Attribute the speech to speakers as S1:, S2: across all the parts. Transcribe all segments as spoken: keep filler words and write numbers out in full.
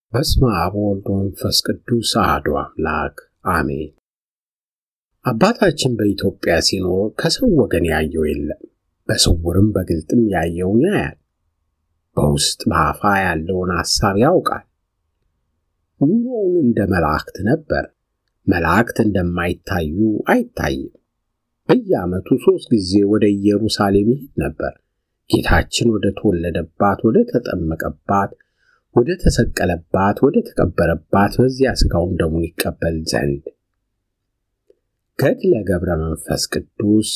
S1: በስመ አብ ወወልድ ወመንፈስ ቅዱስ አሐዱ አምላክ አሜን። አባታችን በኢትዮጵያ ሲኖር ከሰው ወገን ያየው የለም። በስውርም በግልጥም ያየውን ያያል። በውስጥ በአፋ ያለውን ሐሳብ ያውቃል። ኑሮውን እንደ መላእክት ነበር። መላእክት እንደማይታዩ አይታይም። በየዓመቱ ሦስት ጊዜ ወደ ኢየሩሳሌም ይሄድ ነበር። ጌታችን ወደ ተወለደባት፣ ወደ ተጠመቀባት፣ ወደ ተሰቀለባት፣ ወደ ተቀበረባት በዚያ ሥጋውን ደሙን ይቀበል ዘንድ። ገድለ ገብረ መንፈስ ቅዱስ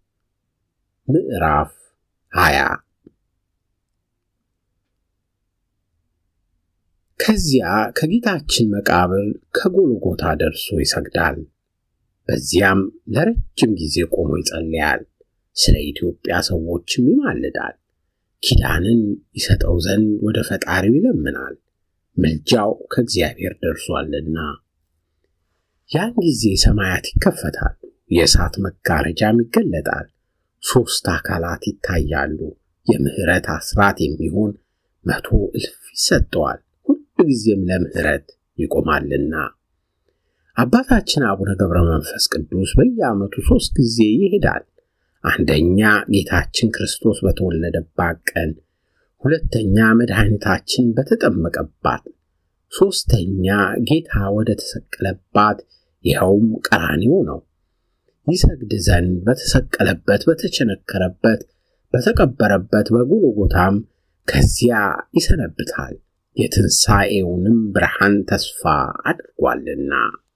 S1: ምዕራፍ ሃያ ከዚያ ከጌታችን መቃብር ከጎልጎታ ደርሶ ይሰግዳል። በዚያም ለረጅም ጊዜ ቆሞ ይጸልያል። ስለ ኢትዮጵያ ሰዎችም ይማልዳል። ኪዳንን ይሰጠው ዘንድ ወደ ፈጣሪው ይለምናል። ምልጃው ከእግዚአብሔር ደርሷልና። ያን ጊዜ ሰማያት ይከፈታሉ፣ የእሳት መጋረጃም ይገለጣል። ሦስት አካላት ይታያሉ። የምህረት አስራት የሚሆን መቶ እልፍ ይሰጠዋል። ሁሉ ጊዜም ለምህረት ይቆማልና። አባታችን አቡነ ገብረ መንፈስ ቅዱስ በየዓመቱ ሦስት ጊዜ ይሄዳል። አንደኛ ጌታችን ክርስቶስ በተወለደባት ቀን፣ ሁለተኛ መድኃኒታችን በተጠመቀባት፣ ሦስተኛ ጌታ ወደ ተሰቀለባት ይኸውም ቀራንዮ ነው። ይሰግድ ዘንድ በተሰቀለበት፣ በተቸነከረበት፣ በተቀበረበት በጎልጎታም ከዚያ ይሰነብታል። የትንሣኤውንም ብርሃን ተስፋ አድርጓልና።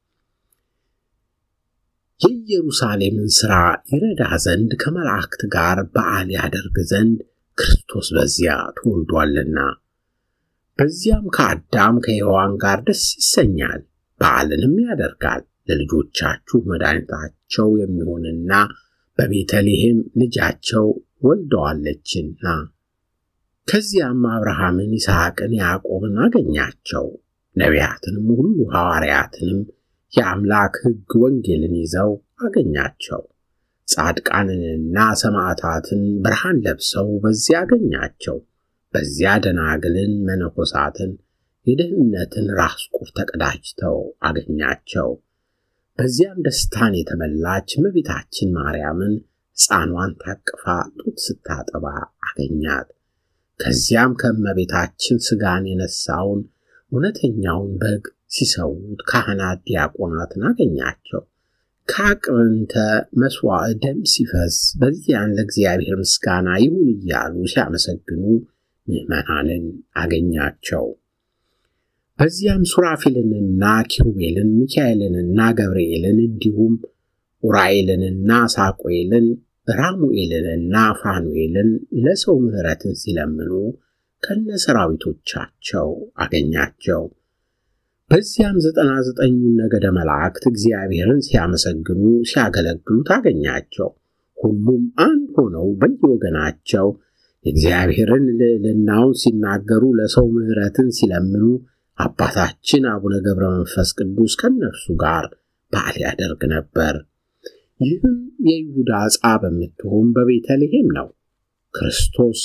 S1: የኢየሩሳሌምን ሥራ ይረዳ ዘንድ ከመላእክት ጋር በዓል ያደርግ ዘንድ ክርስቶስ በዚያ ተወልዷልና። በዚያም ከአዳም ከሔዋን ጋር ደስ ይሰኛል፣ በዓልንም ያደርጋል። ለልጆቻችሁ መድኃኒታቸው የሚሆንና በቤተልሔም ልጃቸው ወልደዋለችና። ከዚያም አብርሃምን፣ ይስሐቅን፣ ያዕቆብን አገኛቸው። ነቢያትንም ሁሉ ሐዋርያትንም የአምላክ ሕግ ወንጌልን ይዘው አገኛቸው። ጻድቃንንና ሰማዕታትን ብርሃን ለብሰው በዚያ አገኛቸው። በዚያ ደናግልን፣ መነኮሳትን የደህንነትን ራስ ቁር ተቀዳጅተው አገኛቸው። በዚያም ደስታን የተመላች እመቤታችን ማርያምን ሕፃኗን ታቅፋ ጡት ስታጠባ አገኛት። ከዚያም ከእመቤታችን ሥጋን የነሳውን እውነተኛውን በግ ሲሰውት ካህናት ዲያቆናትን አገኛቸው። ከአቅርንተ መሥዋዕ ደም ሲፈስ በዚያን ለእግዚአብሔር ምስጋና ይሁን እያሉ ሲያመሰግኑ ምዕመናንን አገኛቸው። በዚያም ሱራፊልንና ኪሩቤልን፣ ሚካኤልንና ገብርኤልን እንዲሁም ኡራኤልንና ሳቆኤልን፣ ራሙኤልንና ፋኑኤልን ለሰው ምሕረትን ሲለምኑ ከነሰራዊቶቻቸው አገኛቸው። በዚያም ዘጠና ዘጠኙን ነገደ መላእክት እግዚአብሔርን ሲያመሰግኑ ሲያገለግሉ ታገኛቸው። ሁሉም አንድ ሆነው በየወገናቸው የእግዚአብሔርን ልዕልናውን ሲናገሩ ለሰው ምሕረትን ሲለምኑ አባታችን አቡነ ገብረ መንፈስ ቅዱስ ከነርሱ ጋር በዓል ያደርግ ነበር። ይህም የይሁዳ ዕፃ በምትሆን በቤተልሔም ነው። ክርስቶስ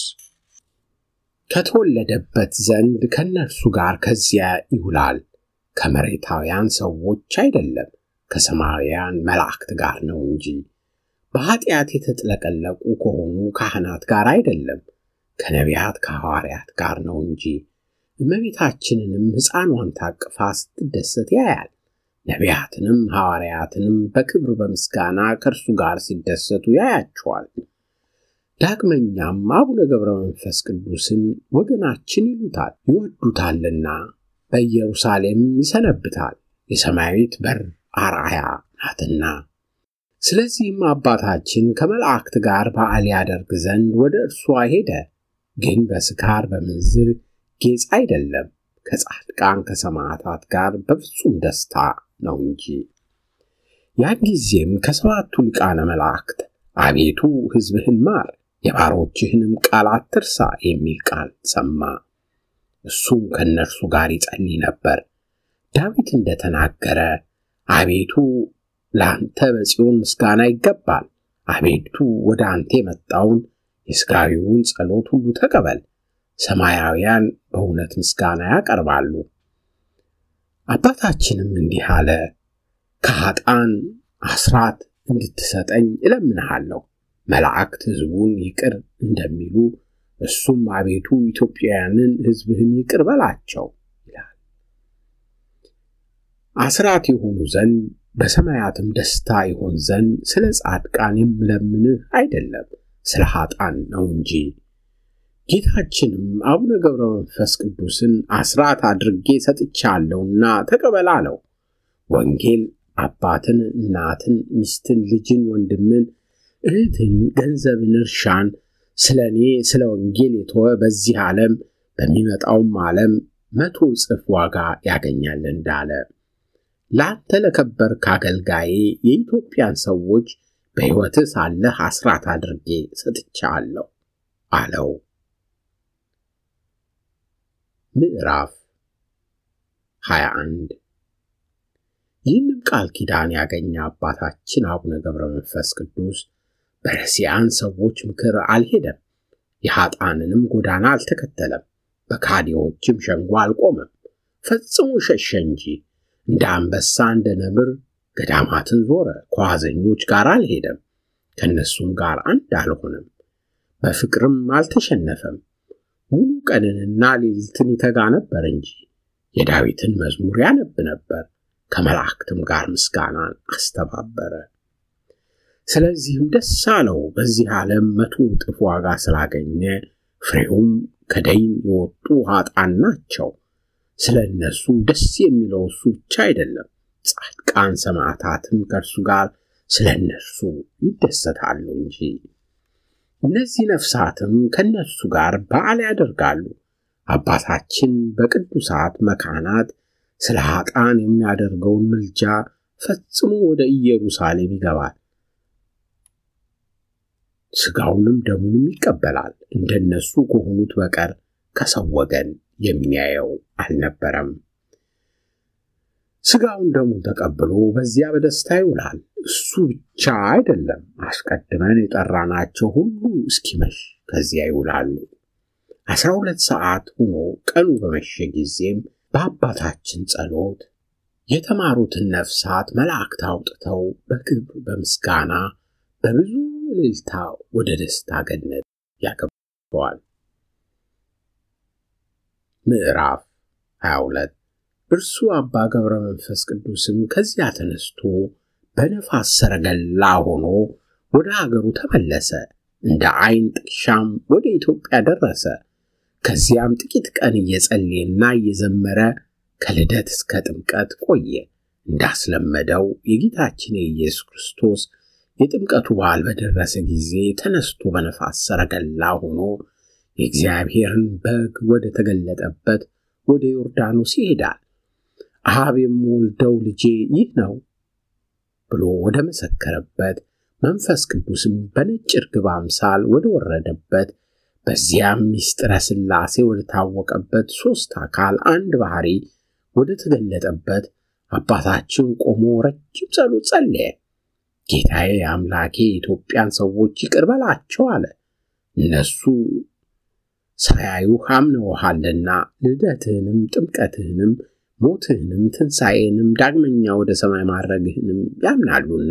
S1: ከተወለደበት ዘንድ ከነርሱ ጋር ከዚያ ይውላል። ከመሬታውያን ሰዎች አይደለም፣ ከሰማያውያን መላእክት ጋር ነው እንጂ። በኃጢአት የተጥለቀለቁ ከሆኑ ካህናት ጋር አይደለም፣ ከነቢያት ከሐዋርያት ጋር ነው እንጂ። እመቤታችንንም ሕፃኗን ታቅፋ ስትደሰት ያያል። ነቢያትንም ሐዋርያትንም በክብር በምስጋና ከእርሱ ጋር ሲደሰቱ ያያቸዋል። ዳግመኛም አቡነ ገብረ መንፈስ ቅዱስን ወገናችን ይሉታል፣ ይወዱታልና። በኢየሩሳሌም ይሰነብታል፣ የሰማያዊት በር አርአያ ናትና። ስለዚህም አባታችን ከመላእክት ጋር በዓል ያደርግ ዘንድ ወደ እርሷ ሄደ። ግን በስካር በምንዝር ጌጽ አይደለም፣ ከጻድቃን ከሰማዕታት ጋር በፍጹም ደስታ ነው እንጂ። ያን ጊዜም ከሰባቱ ሊቃነ መላእክት አቤቱ ሕዝብህን ማር፣ የባሮችህንም ቃል አትርሳ የሚል ቃል ሰማ። እሱም ከነርሱ ጋር ይጸልይ ነበር። ዳዊት እንደተናገረ አቤቱ ለአንተ በጽዮን ምስጋና ይገባል። አቤቱ ወደ አንተ የመጣውን የሥጋዊውን ጸሎት ሁሉ ተቀበል። ሰማያውያን በእውነት ምስጋና ያቀርባሉ፣ አባታችንም እንዲህ አለ፣ ከኃጥአን አስራት እንድትሰጠኝ እለምንሃለሁ። መላእክት ሕዝቡን ይቅር እንደሚሉ እሱም አቤቱ ኢትዮጵያውያንን ሕዝብህን ይቅር በላቸው ይላል። አስራት የሆኑ ዘንድ በሰማያትም ደስታ ይሆን ዘንድ ስለ ጻድቃን የምለምንህ አይደለም፣ ስለ ኃጥአን ነው እንጂ። ጌታችንም አቡነ ገብረ መንፈስ ቅዱስን አስራት አድርጌ ሰጥቻለሁና ተቀበል አለው። ወንጌል አባትን፣ እናትን፣ ሚስትን፣ ልጅን፣ ወንድምን፣ እህትን፣ ገንዘብን፣ እርሻን ስለኔ ስለ ወንጌል የተወ በዚህ ዓለም በሚመጣውም ዓለም መቶ እጥፍ ዋጋ ያገኛል እንዳለ ላንተ ለከበርክ አገልጋዬ የኢትዮጵያን ሰዎች በሕይወትህ ሳለህ አስራት አድርጌ ሰጥቻለሁ አለው። ምዕራፍ ሃያ አንድ ይህንም ቃል ኪዳን ያገኘ አባታችን አቡነ ገብረ መንፈስ ቅዱስ በረሲያን ሰዎች ምክር አልሄደም፣ የኃጥአንንም ጎዳና አልተከተለም፣ በካዲዎችም ሸንጎ አልቆመም። ፈጽሞ ሸሸ እንጂ እንደ አንበሳ እንደ ነብር ገዳማትን ዞረ። ከዋዘኞች ጋር አልሄደም፣ ከነሱም ጋር አንድ አልሆነም። በፍቅርም አልተሸነፈም። ሙሉ ቀንንና ሌሊትን ይተጋ ነበር እንጂ የዳዊትን መዝሙር ያነብ ነበር፣ ከመላእክትም ጋር ምስጋናን አስተባበረ። ስለዚህም ደስ አለው፣ በዚህ ዓለም መቶ እጥፍ ዋጋ ስላገኘ። ፍሬውም ከደይን የወጡ ኃጥአን ናቸው። ስለ እነሱ ደስ የሚለው እሱ ብቻ አይደለም፣ ጻድቃን ሰማዕታትም ከእርሱ ጋር ስለ እነርሱ ይደሰታሉ እንጂ። እነዚህ ነፍሳትም ከነሱ ጋር በዓል ያደርጋሉ። አባታችን በቅዱሳት መካናት ስለ ኃጥአን የሚያደርገውን ምልጃ ፈጽሞ ወደ ኢየሩሳሌም ይገባል፣ ሥጋውንም ደሙንም ይቀበላል። እንደነሱ ከሆኑት በቀር ከሰው ወገን የሚያየው አልነበረም። ሥጋውን ደሙን ተቀብሎ በዚያ በደስታ ይውላል። እሱ ብቻ አይደለም፣ አስቀድመን የጠራናቸው ሁሉ እስኪመሽ ከዚያ ይውላሉ። አስራ ሁለት ሰዓት ሆኖ ቀኑ በመሸ ጊዜም በአባታችን ጸሎት የተማሩትን ነፍሳት መላእክት አውጥተው በክብር በምስጋና በብዙ እልልታ ወደ ደስታ ገነት ያገባዋል። ምዕራፍ ሃያ ሁለት እርሱ አባ ገብረ መንፈስ ቅዱስም ከዚያ ተነስቶ በነፋስ ሰረገላ ሆኖ ወደ አገሩ ተመለሰ። እንደ ዓይን ጥቅሻም ወደ ኢትዮጵያ ደረሰ። ከዚያም ጥቂት ቀን እየጸለየና እየዘመረ ከልደት እስከ ጥምቀት ቆየ። እንዳስለመደው የጌታችን የኢየሱስ ክርስቶስ የጥምቀቱ በዓል በደረሰ ጊዜ ተነስቶ በነፋስ ሰረገላ ሆኖ የእግዚአብሔርን በግ ወደ ተገለጠበት ወደ ዮርዳኖስ ይሄዳል። አብ የምወልደው ልጄ ይህ ነው ብሎ ወደ መሰከረበት መንፈስ ቅዱስም በነጭ ርግብ አምሳል ወደ ወረደበት በዚያም ምስጢረ ሥላሴ ወደ ታወቀበት ሦስት አካል አንድ ባህሪ ወደ ተገለጠበት አባታችን ቆሞ ረጅም ጸሎት ጸለየ። ጌታዬ አምላኬ የኢትዮጵያን ሰዎች ይቅር በላቸው አለ። እነሱ ሳያዩ አምነውሃልና ልደትህንም ጥምቀትህንም ሞትህንም ትንሣኤንም ዳግመኛ ወደ ሰማይ ማረግህንም ያምናሉና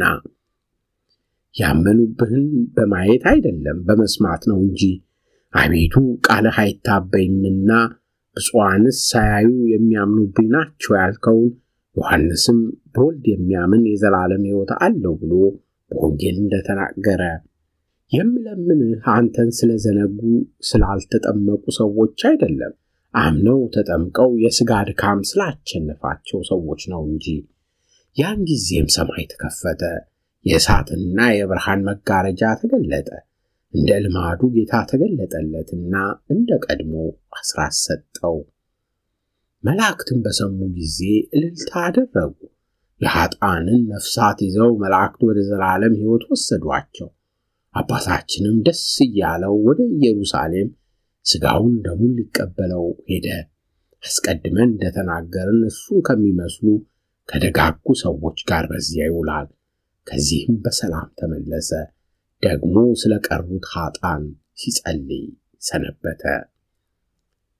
S1: ያመኑብህን በማየት አይደለም በመስማት ነው እንጂ። አቤቱ ቃልህ አይታበይምና ብፁዓንስ ሳያዩ የሚያምኑብኝ ናቸው ያልከውን ዮሐንስም በወልድ የሚያምን የዘላለም ሕይወት አለው ብሎ በወንጌል እንደተናገረ የምለምንህ አንተን ስለዘነጉ ስላልተጠመቁ ሰዎች አይደለም፣ አምነው ተጠምቀው የሥጋ ድካም ስላቸነፋቸው ሰዎች ነው እንጂ። ያን ጊዜም ሰማይ ተከፈተ፣ የእሳትና የብርሃን መጋረጃ ተገለጠ። እንደ ልማዱ ጌታ ተገለጠለትና እንደ ቀድሞ አስራት ሰጠው። መላእክትም በሰሙ ጊዜ እልልታ አደረጉ። የኃጥአንን ነፍሳት ይዘው መላእክት ወደ ዘላለም ሕይወት ወሰዷቸው። አባታችንም ደስ እያለው ወደ ኢየሩሳሌም ሥጋውን ደሙን ሊቀበለው ሄደ። አስቀድመን እንደተናገርን እሱን ከሚመስሉ ከደጋጉ ሰዎች ጋር በዚያ ይውላል። ከዚህም በሰላም ተመለሰ። ደግሞ ስለ ቀሩት ኃጥአን ሲጸልይ ሰነበተ።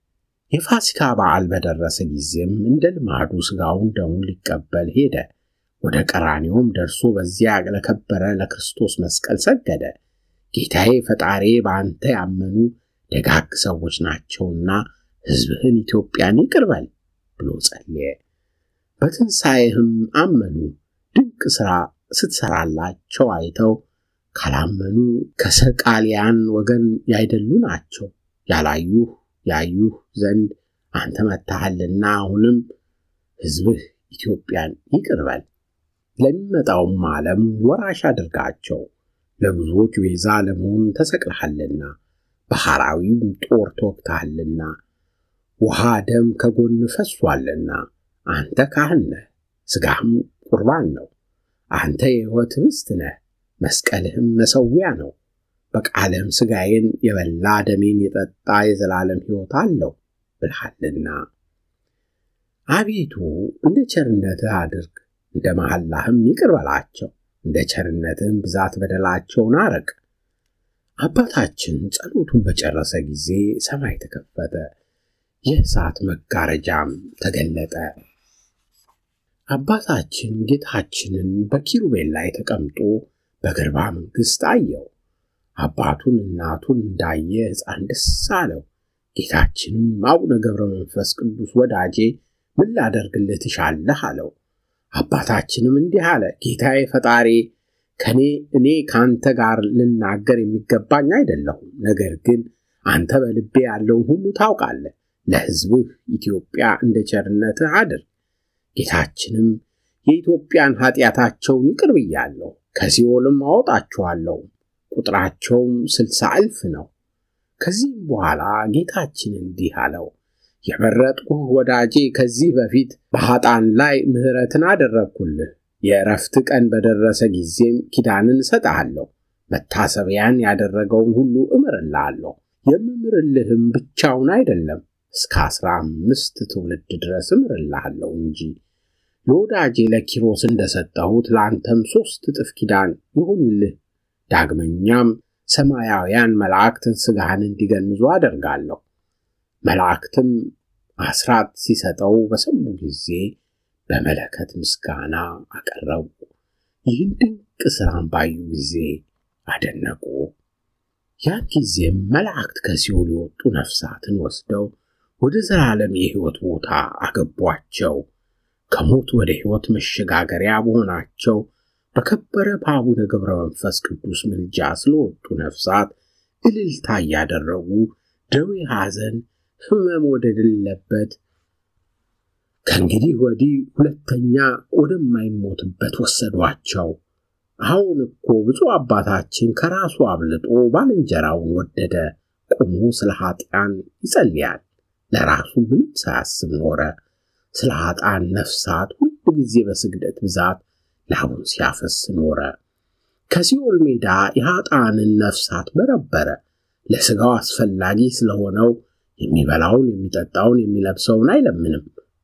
S1: የፋሲካ በዓል በደረሰ ጊዜም እንደ ልማዱ ሥጋውን ደሙን ሊቀበል ሄደ። ወደ ቀራንዮም ደርሶ በዚያ ለከበረ ለክርስቶስ መስቀል ሰገደ። ጌታዬ ፈጣሪ በአንተ ያመኑ ደጋግ ሰዎች ናቸውና ሕዝብህን ኢትዮጵያን ይቅር በል ብሎ ጸለየ። በትንሣኤህም አመኑ። ድንቅ ሥራ ስትሰራላቸው አይተው ካላመኑ ከሰቃሊያን ወገን ያይደሉ ናቸው። ያላዩህ ያዩህ ዘንድ አንተ መጥተሃልና አሁንም ሕዝብህ ኢትዮጵያን ይቅር በል። ለሚመጣውም ዓለም ወራሽ አድርጋቸው። ለብዙዎች ቤዛ ለመሆን ተሰቅለሃልና በሐራዊም ጦር ተወግተሃልና ውሃ ደም ከጎን ፈሷልና አንተ ካህን ነህ፣ ሥጋህም ቁርባን ነው። አንተ የሕይወት ኅብስት ነህ፣ መስቀልህም መሠዊያ ነው። በቃልህም ሥጋዬን የበላ ደሜን የጠጣ የዘላለም ሕይወት አለው ብልሃልና አቤቱ እንደ ቸርነትህ አድርግ፣ እንደ መሐላህም ይቅር በላቸው። እንደ ቸርነትህም ብዛት በደላቸውን አርቅ። አባታችን ጸሎቱን በጨረሰ ጊዜ ሰማይ ተከፈተ፣ የእሳት መጋረጃም ተገለጠ። አባታችን ጌታችንን በኪሩቤል ላይ ተቀምጦ በግርማ መንግሥት አየው። አባቱን እናቱን እንዳየ ሕፃን ደስ አለው። ጌታችንም አቡነ ገብረ መንፈስ ቅዱስ ወዳጄ ምን ላደርግልህ ትሻለህ አለው። አባታችንም እንዲህ አለ፣ ጌታዬ ፈጣሪ ከኔ እኔ ካንተ ጋር ልናገር የሚገባኝ አይደለሁም። ነገር ግን አንተ በልቤ ያለውን ሁሉ ታውቃለህ። ለሕዝብህ ኢትዮጵያ እንደ ቸርነትህ አድርግ። ጌታችንም የኢትዮጵያን ኃጢአታቸውን ይቅር ብያለሁ፣ ከሲኦልም አወጣቸዋለሁ፣ ቁጥራቸውም ስልሳ እልፍ ነው። ከዚህም በኋላ ጌታችን እንዲህ አለው፣ የመረጥኩህ ወዳጄ ከዚህ በፊት በኃጣን ላይ ምሕረትን አደረግኩልህ። የዕረፍት ቀን በደረሰ ጊዜም ኪዳንን እሰጥሃለሁ። መታሰቢያን ያደረገውን ሁሉ እምርልሃለሁ። የምምርልህም ብቻውን አይደለም፣ እስከ አስራ አምስት ትውልድ ድረስ እምርልሃለሁ እንጂ። ለወዳጄ ለኪሮስ እንደሰጠሁት ለአንተም ሦስት እጥፍ ኪዳን ይሁንልህ። ዳግመኛም ሰማያውያን መላእክት ሥጋህን እንዲገንዙ አደርጋለሁ። መላእክትም አስራት ሲሰጠው በሰሙ ጊዜ በመለከት ምስጋና አቀረቡ። ይህን ድንቅ ሥራን ባዩ ጊዜ አደነቁ። ያን ጊዜም መላእክት ከሲኦል የወጡ ነፍሳትን ወስደው ወደ ዘላለም የሕይወት ቦታ አገቧቸው። ከሞት ወደ ሕይወት መሸጋገሪያ በሆናቸው በከበረ በአቡነ ገብረ መንፈስ ቅዱስ ምልጃ ስለወጡ ነፍሳት እልልታ እያደረጉ ደዌ፣ ሐዘን፣ ሕመም ወደሌለበት ከእንግዲህ ወዲህ ሁለተኛ ወደማይሞትበት ወሰዷቸው። አሁን እኮ ብፁዕ አባታችን ከራሱ አብልጦ ባልንጀራውን ወደደ። ቆሞ ስለ ኃጢአን ይጸልያል። ለራሱ ምንም ሳያስብ ኖረ። ስለ ኃጢአን ነፍሳት ሁሉ ጊዜ በስግደት ብዛት ላቡን ሲያፈስ ኖረ። ከሲኦል ሜዳ የኃጢአንን ነፍሳት በረበረ። ለሥጋው አስፈላጊ ስለሆነው የሚበላውን የሚጠጣውን የሚለብሰውን አይለምንም።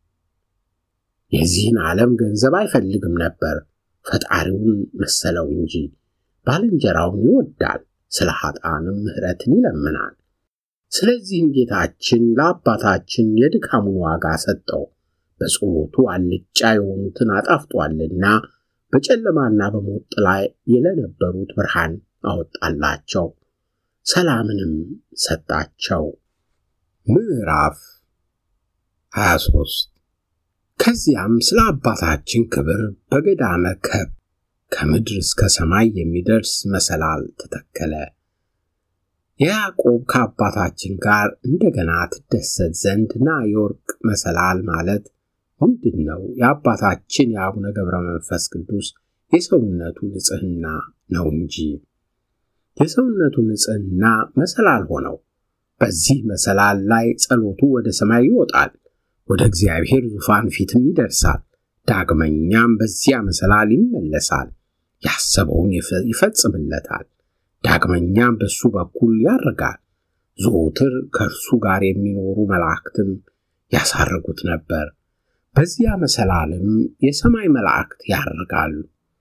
S1: የዚህን ዓለም ገንዘብ አይፈልግም ነበር፣ ፈጣሪውን መሰለው እንጂ። ባልንጀራውን ይወዳል፣ ስለ ኃጢአንም ምሕረትን ይለምናል። ስለዚህም ጌታችን ለአባታችን የድካሙን ዋጋ ሰጠው። በጸሎቱ አልጫ የሆኑትን አጣፍጧልና በጨለማና በሞት ጥላ የነበሩት ብርሃን አወጣላቸው፣ ሰላምንም ሰጣቸው። ምዕራፍ ሃያ ሦስት ከዚያም ስለ አባታችን ክብር በገዳመ ከብ ከምድር እስከ ሰማይ የሚደርስ መሰላል ተተከለ። ያዕቆብ ከአባታችን ጋር እንደገና ትደሰት ዘንድ ና የወርቅ መሰላል ማለት ምንድነው? የአባታችን የአቡነ ገብረ መንፈስ ቅዱስ የሰውነቱ ንጽሕና ነው እንጂ። የሰውነቱ ንጽሕና መሰላል ሆነው በዚህ መሰላል ላይ ጸሎቱ ወደ ሰማይ ይወጣል፣ ወደ እግዚአብሔር ዙፋን ፊትም ይደርሳል። ዳግመኛም በዚያ መሰላል ይመለሳል፣ ያሰበውን ይፈጽምለታል። ዳግመኛም በሱ በኩል ያርጋል። ዘወትር ከእርሱ ጋር የሚኖሩ መላእክትም ያሳርጉት ነበር። በዚያ መሰላልም የሰማይ መላእክት ያርጋሉ።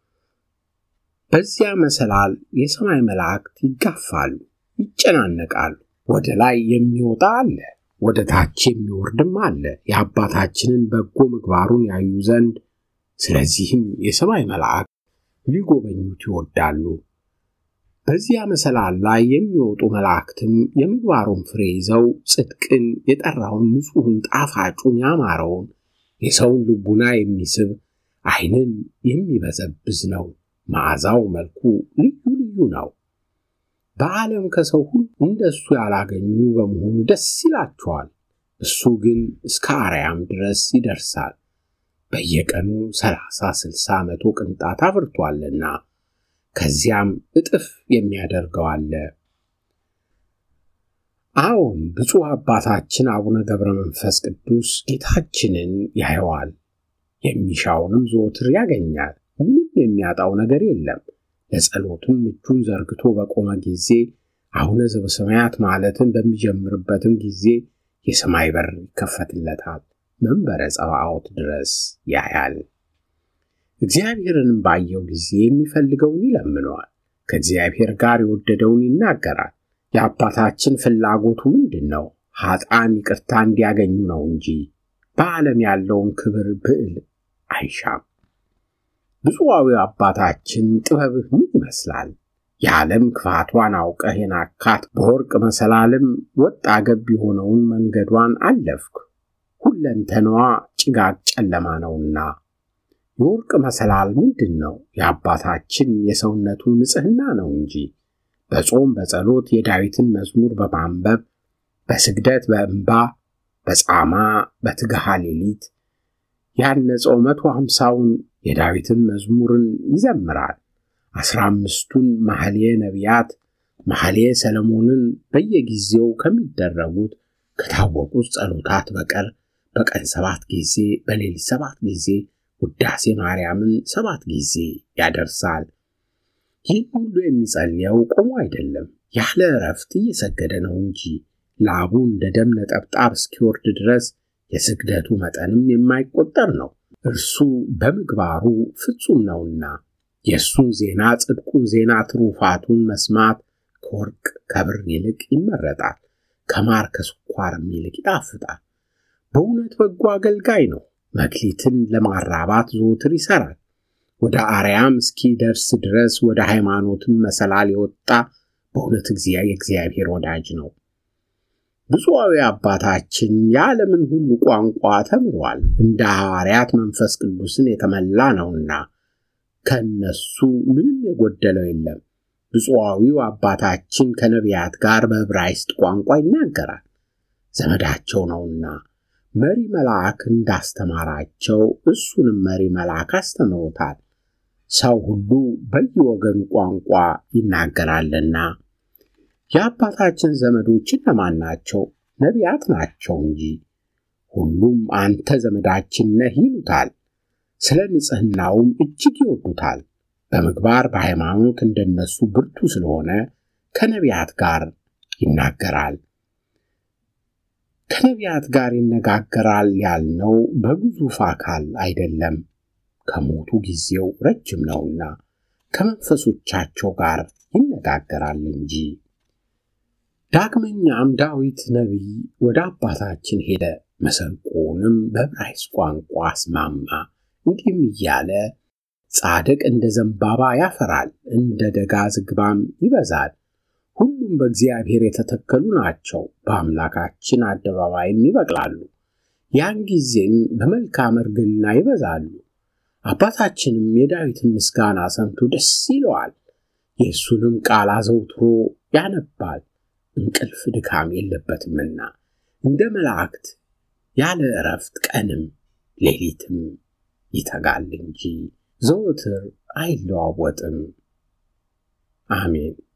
S1: በዚያ መሰላል የሰማይ መላእክት ይጋፋሉ፣ ይጨናነቃሉ። ወደ ላይ የሚወጣ አለ፣ ወደ ታች የሚወርድም አለ የአባታችንን በጎ ምግባሩን ያዩ ዘንድ። ስለዚህም የሰማይ መላእክት ሊጎበኙት ይወዳሉ። በዚያ መሰላል ላይ የሚወጡ መላእክትም የምግባሩን ፍሬ ይዘው ጽድቅን፣ የጠራውን፣ ንጹሕን፣ ጣፋጩን፣ ያማረውን የሰውን ልቡና የሚስብ ዓይንን የሚበዘብዝ ነው። መዓዛው መልኩ ልዩ ልዩ ነው። በዓለም ከሰው ሁሉ እንደሱ ያላገኙ በመሆኑ ደስ ይላቸዋል። እሱ ግን እስከ አርያም ድረስ ይደርሳል። በየቀኑ ሰላሳ ስልሳ መቶ ቅንጣት አፍርቷልና ከዚያም እጥፍ የሚያደርገው አለ። አዎን ብፁዕ አባታችን አቡነ ገብረ መንፈስ ቅዱስ ጌታችንን ያየዋል። የሚሻውንም ዘወትር ያገኛል። ምንም የሚያጣው ነገር የለም። ለጸሎትም እጁን ዘርግቶ በቆመ ጊዜ አቡነ ዘበሰማያት ማለትን በሚጀምርበትም ጊዜ የሰማይ በር ይከፈትለታል። መንበረ ጸባዖት ድረስ ያያል። እግዚአብሔርንም ባየው ጊዜ የሚፈልገውን ይለምነዋል። ከእግዚአብሔር ጋር የወደደውን ይናገራል። የአባታችን ፍላጎቱ ምንድነው? ኃጥአን ይቅርታ እንዲያገኙ ነው እንጂ በዓለም ያለውን ክብር ብዕል አይሻም። ብፁዓዊ አባታችን ጥበብህ ምን ይመስላል? የዓለም ክፋቷን አውቀህ የናካት በወርቅ መሰላልም ወጣ ገብ የሆነውን መንገዷን አለፍክ። ሁለንተናዋ ጭጋግ ጨለማ ነውና። የወርቅ መሰላል ምንድነው? የአባታችን የሰውነቱ ንጽሕና ነው እንጂ በጾም በጸሎት የዳዊትን መዝሙር በማንበብ በስግደት በእንባ በጻማ በትግሃ ሌሊት ያነጸው መቶ ሃምሳውን የዳዊትን መዝሙርን ይዘምራል። አስራ አምስቱን መኃልየ ነቢያት መኃልየ ሰለሞንን በየጊዜው ከሚደረጉት ከታወቁት ጸሎታት በቀር በቀን ሰባት ጊዜ በሌሊት ሰባት ጊዜ ውዳሴ ማርያምን ሰባት ጊዜ ያደርሳል። ይህ ሁሉ የሚጸልየው ቆሞ አይደለም፣ ያለ እረፍት እየሰገደ ነው እንጂ ላቡ እንደ ደም ነጠብጣብ እስኪወርድ ድረስ የስግደቱ መጠንም የማይቆጠር ነው። እርሱ በምግባሩ ፍጹም ነውና የእሱን ዜና ጽድቁን ዜና ትሩፋቱን መስማት ከወርቅ ከብር ይልቅ ይመረጣል፣ ከማር ከስኳርም ይልቅ ይጣፍጣል። በእውነት በጎ አገልጋይ ነው። መክሊትን ለማራባት ዘወትር ይሰራል። ወደ አርያም እስኪደርስ ድረስ ወደ ሃይማኖትም መሰላል የወጣ በእውነት የእግዚአብሔር ወዳጅ ነው። ብፁዓዊ አባታችን የዓለምን ሁሉ ቋንቋ ተምሯል። እንደ ሐዋርያት መንፈስ ቅዱስን የተመላ ነውና ከነሱ ምንም የጎደለው የለም። ብፁዓዊው አባታችን ከነቢያት ጋር በዕብራይስጥ ቋንቋ ይናገራል፣ ዘመዳቸው ነውና። መሪ መልአክ እንዳስተማራቸው እሱንም መሪ መልአክ አስተምሮታል። ሰው ሁሉ በየወገኑ ቋንቋ ይናገራልና። የአባታችን ዘመዶች እነማን ናቸው? ነቢያት ናቸው እንጂ። ሁሉም አንተ ዘመዳችን ነህ ይሉታል። ስለ ንጽሕናውም እጅግ ይወዱታል። በምግባር በሃይማኖት እንደነሱ ብርቱ ስለሆነ ከነቢያት ጋር ይናገራል። ከነቢያት ጋር ይነጋገራል ያልነው በግዙፍ አካል አይደለም፣ ከሞቱ ጊዜው ረጅም ነውና ከመንፈሶቻቸው ጋር ይነጋገራል እንጂ። ዳግመኛም ዳዊት ነቢይ ወደ አባታችን ሄደ፣ መሰንቆንም በዕብራይስጥ ቋንቋ አስማማ፣ እንዲህም እያለ ጻድቅ እንደ ዘንባባ ያፈራል፣ እንደ ደጋ ዝግባም ይበዛል። ሁሉም በእግዚአብሔር የተተከሉ ናቸው፣ በአምላካችን አደባባይም ይበቅላሉ። ያን ጊዜም በመልካም እርግና ይበዛሉ። አባታችንም የዳዊትን ምስጋና ሰምቶ ደስ ይለዋል፣ የእሱንም ቃል አዘውትሮ ያነባል። እንቅልፍ ድካም የለበትምና እንደ መላእክት ያለ እረፍት ቀንም ሌሊትም ይተጋል እንጂ ዘወትር አይለዋወጥም። አሜን።